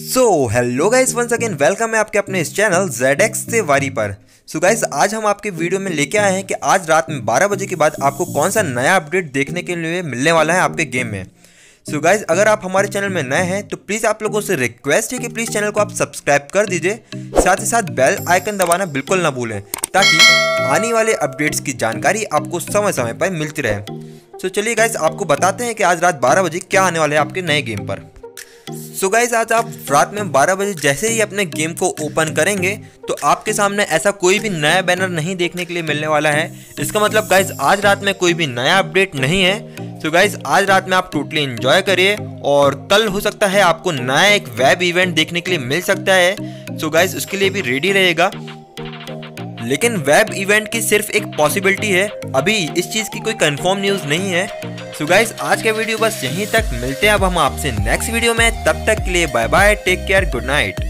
Hello guys, once again welcome है आपके अपने इस चैनल ZX से वारी पर। गाइस, आज हम आपके वीडियो में लेके आए हैं कि आज रात में 12 बजे के बाद आपको कौन सा नया अपडेट देखने के लिए मिलने वाला है आपके गेम में। गाइस, अगर आप हमारे चैनल में नए हैं तो प्लीज़ आप लोगों से रिक्वेस्ट है कि प्लीज़ चैनल को आप सब्सक्राइब कर दीजिए, साथ ही साथ बेल आइकन दबाना बिल्कुल ना भूलें ताकि आने वाले अपडेट्स की जानकारी आपको समय समय पर मिलती रहे। चलिए गाइस, आपको बताते हैं कि आज रात 12 बजे क्या आने वाला है आपके नए गेम पर। गाइस, आज आप रात में 12 बजे जैसे ही अपने गेम को ओपन करेंगे तो आपके सामने ऐसा कोई भी नया बैनर नहीं देखने के लिए मिलने वाला है। इसका मतलब गाइस, आज रात में कोई भी नया अपडेट नहीं है। गाइस, आज रात में आप टोटली एंजॉय करिए और कल हो सकता है आपको नया एक वेब इवेंट देखने के लिए मिल सकता है। गाइस, उसके लिए भी रेडी रहेगा, लेकिन वेब इवेंट की सिर्फ एक पॉसिबिलिटी है, अभी इस चीज़ की कोई कंफर्म न्यूज़ नहीं है। गाइस, आज का वीडियो बस यहीं तक, मिलते हैं अब हम आपसे नेक्स्ट वीडियो में। तब तक के लिए bye bye, take care, good night.